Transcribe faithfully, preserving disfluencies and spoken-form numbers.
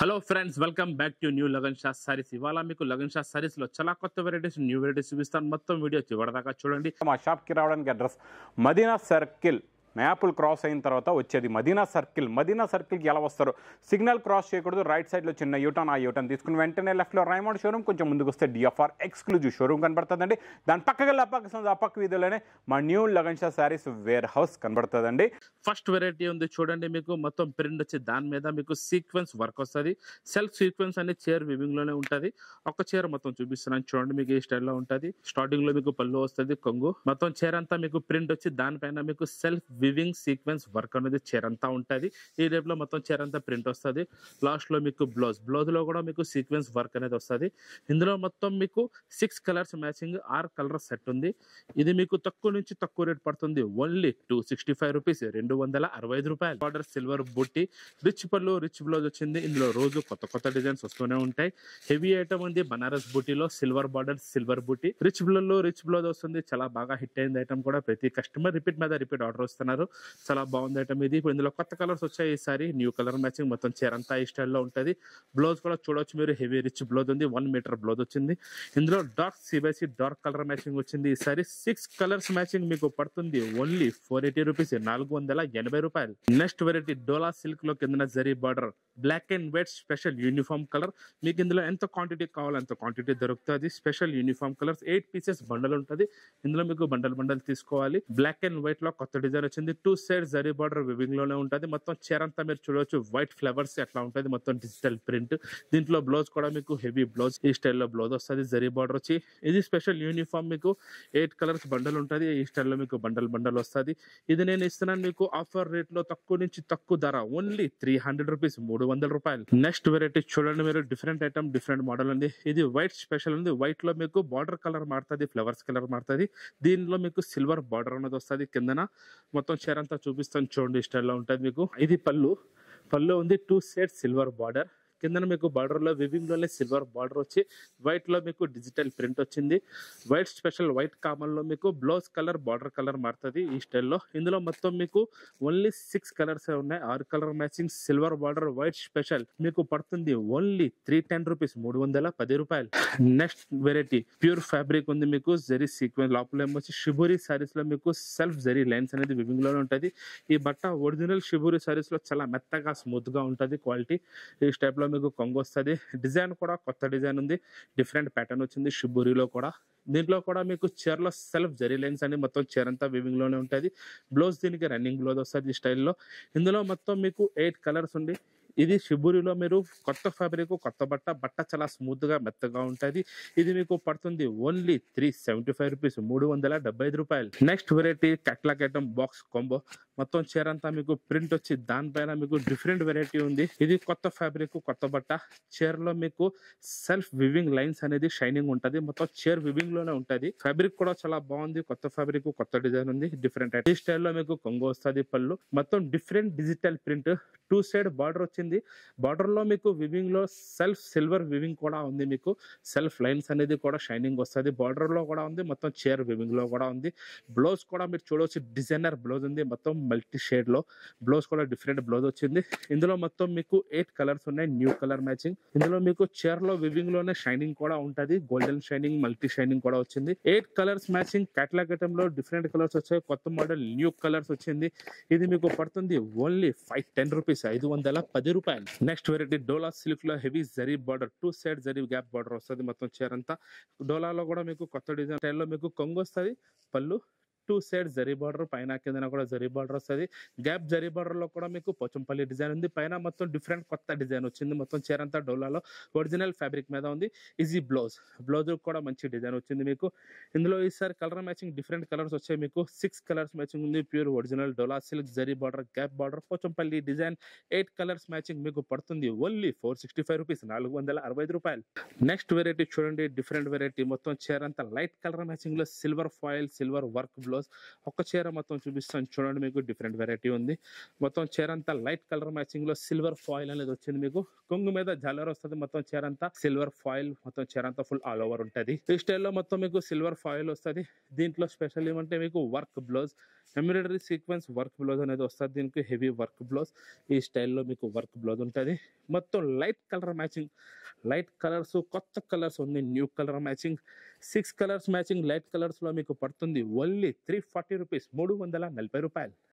Hello friends, welcome back to new Lagan Shah sarees. ఇవాళ మీకు లగన్ షా సారీస్ లో చాలా కొత్త వెరైటీస్, న్యూ వెరైటీస్ చూపిస్తాను. మొత్తం వీడియో చివరిదాకా చూడండి. మా షాప్కి రావడానికి address Madina circle, maple cross అయిన తర్వాత వచ్చేది మదీనా సర్కిల్. మదీనా సర్కిల్కి ఎలా వస్తారు? సిగ్నల్ క్రాస్ చేయకూడదు, రైట్ సైడ్లో చిన్న యూటర్న్, ఆ యూటర్న్ తీసుకుని వెంటనే లెఫ్ట్లో రైమండ్ షోరూమ్, కొంచెం ముందుకు వస్తే డిఎఫ్ఆర్ ఎక్స్క్లూజివ్ షోరూమ్ కనబడుతుందండి. దాని పక్కకి వెళ్ళి అప్పక్క ఆ పక్క వీధిలోనే మా new Lagan Shah sarees warehouse కనబడుతుందండి. ఫస్ట్ వెరైటీ ఉంది చూడండి. మీకు మొత్తం ప్రింట్ వచ్చి దాని మీద మీకు సీక్వెన్స్ వర్క్ వస్తుంది. సెల్ఫ్ సీక్వెన్స్ అనే చైర్ వివింగ్ లోనే ఉంటుంది. ఒక చైర్ మొత్తం చూపిస్తున్నాను చూడండి. మీకు ఈ స్టైల్లో ఉంటుంది. స్టార్టింగ్ లో మీకు పళ్ళు వస్తుంది, కొంగు మొత్తం చైర్ అంతా మీకు ప్రింట్ వచ్చి దానిపైన మీకు సెల్ఫ్ వివింగ్ సీక్వెన్స్ వర్క్ అనేది చైర్ అంతా ఉంటుంది. ఈ రేపు లో మొత్తం చైర్ అంతా ప్రింట్ వస్తుంది. లాస్ట్ లో మీకు బ్లౌజ్ బ్లౌజ్ లో కూడా మీకు సీక్వెన్స్ వర్క్ అనేది వస్తుంది. ఇందులో మొత్తం మీకు సిక్స్ కలర్స్ మ్యాచింగ్ ఆరు కలర్ సెట్ ఉంది. ఇది మీకు తక్కువ నుంచి తక్కువ రేట్ పడుతుంది. Only two sixty five rupees రెండు వందల అరవై ఐదు రూపాయలు. బార్డర్ సిల్వర్ బుట్టి, రిచ్ పళ్ళు, రిచ్ బ్లౌజ్ వచ్చింది. ఇందులో రోజు కొత్త కొత్త డిజైన్స్ వస్తూనే ఉంటాయి. హెవీ ఐటమ్ ఉంది. బనారస్ బుట్టిలో సిల్వర్ బార్డర్, సిల్వర్ బుట్టి, రిచ్ బ్లౌజ్ రిచ్ బ్లౌజ్ వస్తుంది. చాలా బాగా హిట్ అయింది ఐటమ్ కూడా. ప్రతి కస్టమర్ రిపీట్ మీద రిపీట్ ఆర్డర్ వస్తున్నారు. చాలా బాగుంది ఐటమ్ ఇది. ఇప్పుడు ఇందులో కొత్త కలర్స్ వచ్చాయి. ఈసారి న్యూ కలర్ మ్యాచింగ్ మొత్తం చీర అంతా ఈ స్టైల్లో ఉంటుంది. బ్లౌజ్ కూడా చూడొచ్చు మీరు. హెవీ రిచ్ బ్లౌజ్ ఉంది. వన్ మీటర్ బ్లౌజ్ వచ్చింది. ఇందులో డార్క్ సిబైసి డార్క్ కలర్ మ్యాచింగ్ వచ్చింది. ఈసారి సిక్స్ కలర్స్ మ్యాచింగ్ మీకు పడుతుంది. ఓన్లీ ఫోర్ ఎయిటీ రూపీస్ నాలుగు వందల ఎనభై రూపాయలు. నెక్స్ట్ వెరైటీ డోలా సిల్క్ లో కింద zari border, black and white special uniform colour. మీకు ఇందులో ఎంత క్వాంటిటీ కావాలో అంత క్వాంటిటీ దొరుకుతుంది. Special uniform colours eight pieces bundle ఉంటుంది. ఇందులో మీకు బండల్ బండల్ తీసుకోవాలి. బ్లాక్ అండ్ వైట్ లో కొత్త డిజైన్ వచ్చింది. Two side zari border weaving లోనే ఉంటుంది. మొత్తం చీర అంతా మీరు చూడవచ్చు. వైట్ ఫ్లవర్స్ ఎట్లా ఉంటుంది, మొత్తం డిజిటల్ ప్రింట్. దీంట్లో బ్లౌజ్ కూడా మీకు హెవీ బ్లౌజ్, ఈ స్టైల్లో బ్లౌజ్ వస్తుంది. జరీ బార్డర్ వచ్చి ఇది స్పెషల్ యూనిఫామ్. మీకు ఎయిట్ కలర్స్ బండల్ ఉంటుంది. ఈ స్టైల్లో మీకు బండల్ బండల్ వస్తుంది. ఇది నేను ఇస్తున్నాను మీకు ఆఫర్ రేట్ లో, తక్కువ నుంచి తక్కువ ధర. ఓన్లీ త్రీ హండ్రెడ్ రూపీస్ మూడు వందల రూపాయలు. నెక్స్ట్ వెరైటీ చూడండి మీరు. డిఫరెంట్ ఐటమ్, డిఫరెంట్ మోడల్ ఉంది. ఇది వైట్ స్పెషల్ ఉంది. వైట్ లో మీకు బార్డర్ కలర్ మారుతుంది, ఫ్లవర్స్ కలర్ మారుతుంది. దీనిలో మీకు సిల్వర్ బార్డర్ అనేది వస్తుంది. కిందన మొత్తం చీర అంతా చూపిస్తాను చూడండి. ఈ స్టైల్లో ఉంటుంది మీకు. ఇది పళ్ళు పళ్ళు ఉంది. Two side silver border. కింద మీకు బార్డర్ లో వివింగ్ లోనే సిల్వర్ బార్డర్ వచ్చి వైట్ లో మీకు డిజిటల్ ప్రింట్ వచ్చింది. వైట్ స్పెషల్ వైట్ కామన్ లో మీకు బ్లౌజ్ కలర్, బార్డర్ కలర్ మారుతుంది ఈ స్టైల్లో. ఇందులో మొత్తం మీకు ఓన్లీ సిక్స్ కలర్స్ ఉన్నాయి. ఆరు colour matching silver border white special మీకు పడుతుంది. ఓన్లీ త్రీ టెన్ రూపీస్ మూడు వందల పది రూపాయలు. నెక్స్ట్ వెరైటీ ప్యూర్ ఫ్యాబ్రిక్ ఉంది మీకు. జరీ సీక్వెన్స్ లోపల ఏమొచ్చి షిబూరి సారీస్ లో మీకు సెల్ఫ్ జరీ లైన్స్ అనేది వివింగ్ లోనే ఉంటుంది. ఈ బట్ట ఒరిజినల్ షిబూరి సారీస్ లో చాలా మెత్తగా స్మూత్ గా ఉంటుంది క్వాలిటీ. ఈ స్టైప్ లో మీకు కొంగు వస్తుంది. డిజైన్ కూడా కొత్త డిజైన్ ఉంది. డిఫరెంట్ ప్యాటర్న్ వచ్చింది షిబూరిలో కూడా. దీంట్లో కూడా మీకు చీరలో సెల్ఫ్ జరీ లైన్స్ అని మొత్తం చీర అంతా వివింగ్ లోనే ఉంటుంది. బ్లౌజ్ దీనికి రన్నింగ్ బ్లౌజ్ వస్తుంది ఈ స్టైల్లో. ఇందులో మొత్తం మీకు ఎయిట్ కలర్స్ ఉంది. ఇది షిబూరిలో మీరు కొత్త ఫ్యాబ్రిక్, కొత్త బట్ట. బట్ట చాలా స్మూత్ గా మెత్తగా ఉంటుంది. ఇది మీకు పడుతుంది only three seventy five rupees మూడు వందల డెబ్బై ఐదు రూపాయలు. Next variety catalogue item box combo. మొత్తం చీర అంతా మీకు ప్రింట్ వచ్చి దానిపైన మీకు డిఫరెంట్ వెరైటీ ఉంది. ఇది కొత్త ఫ్యాబ్రిక్, కొత్త బట్ట. చీరలో మీకు సెల్ఫ్ వివింగ్ లైన్స్ అనేది షైనింగ్ ఉంటుంది. మొత్తం చీర వివింగ్ లోనే ఉంటుంది. ఫ్యాబ్రిక్ కూడా చాలా బాగుంది. కొత్త ఫ్యాబ్రిక్, కొత్త డిజైన్ ఉంది. డిఫరెంట్ ఈ స్టైల్లో మీకు కొంగు వస్తుంది. పళ్ళు మొత్తం different digital print. Two side border వచ్చింది. బార్డర్ లో మీకు వివింగ్ లో సెల్ఫ్ సిల్వర్ వివింగ్ కూడా ఉంది. మీకు సెల్ఫ్ లైన్స్ అనేది కూడా షైనింగ్ వస్తుంది. బార్డర్ లో కూడా ఉంది. మొత్తం చైర్ వివింగ్ లో కూడా ఉంది. బ్లౌజ్ కూడా మీరు చూడవచ్చు. డిజైనర్ బ్లౌజ్ ఉంది. మొత్తం మల్టీ షేడ్ లో బ్లౌజ్ కూడా డిఫరెంట్ బ్లౌజ్ వచ్చింది. ఇందులో మొత్తం మీకు ఎయిట్ కలర్స్ ఉన్నాయి. New colour matching. ఇందులో మీకు చైర్ లో వివింగ్ లోనే షైనింగ్ కూడా ఉంటుంది. గోల్డెన్ షైనింగ్, మల్టీ షైనింగ్ కూడా వచ్చింది. Eight colours matching. Catalogue item లో డిఫరెంట్ కలర్స్ వచ్చాయి. కొత్త మోడల్ న్యూ కలర్స్ వచ్చింది. ఇది మీకు పడుతుంది ఓన్లీ ఫైవ్ టెన్ రూపీస్ ఐదు వందల పది రూపాయలు. నెక్స్ట్ వెరైటీ డోలా సిల్క్ లో heavy zari border, two side zari gap border వస్తుంది మొత్తం చీర అంతా. డోలాలో కూడా మీకు కొత్త డిజైన్ స్టైల్లో మీకు కొంగు వస్తుంది. పళ్ళు టూ సైడ్ జరీ బార్డర్, పైన కింద కూడా జరీ బార్డర్ వస్తుంది. గ్యాప్ జరీ బార్డర్ లో కూడా మీకు పోచంపల్లి డిజైన్ ఉంది. పైన మొత్తం డిఫరెంట్ కొత్త డిజైన్ వచ్చింది. మొత్తం చీర అంతా డోలాలో ఒరిజినల్ ఫ్యాబ్రిక్ మీద ఉంది. ఈజీ బ్లౌజ్ బ్లౌజ్ కూడా మంచి డిజైన్ వచ్చింది మీకు. ఇందులో ఈసారి కలర్ మ్యాచింగ్ డిఫరెంట్ కలర్స్ వచ్చాయి మీకు. సిక్స్ కలర్స్ మ్యాచింగ్ ఉంది. Pure original Dola silk zari border, gap border, Pochampally design. Eight colours matching మీకు పడుతుంది only four sixty five rupees నాలుగు వందల అరవై ఐదు రూపాయలు. నెక్స్ట్ వెరైటీ చూడండి. Different variety. మొత్తం చీర అంతా లైట్ కలర్ మ్యాచింగ్ లో silver foil, silver work blouse. ఒక చీర మొత్తం చూపిస్తాను చూడండి. మీకు డిఫరెంట్ వెరైటీ ఉంది. మొత్తం చీర అంతా లైట్ కలర్ మ్యాచింగ్ లో సిల్వర్ ఫాయిల్ అనేది వచ్చింది మీకు. కొంగు మీద జాలర్ వస్తుంది. మొత్తం చీర అంతా సిల్వర్ ఫాయిల్. మొత్తం చీర అంతా ఫుల్ ఆల్ ఓవర్ ఉంటుంది. ఈ స్టైల్లో మొత్తం మీకు సిల్వర్ ఫాయిల్ వస్తుంది. దీంట్లో స్పెషల్ ఏమంటే మీకు work blouse. Embroidery sequence work blouse అనేది వస్తుంది. దీనికి హెవీ వర్క్ బ్లౌజ్ ఈ స్టైల్లో మీకు వర్క్ బ్లౌజ్ ఉంటుంది. మొత్తం light colour matching, light colours, కొత్త కలర్స్ ఉంది, new colour matching, six colours matching light కలర్స్లో మీకు పడుతుంది ఓన్లీ త్రీ ఫార్టీ రూపీస్, మూడు వందల నలభై రూపాయలు.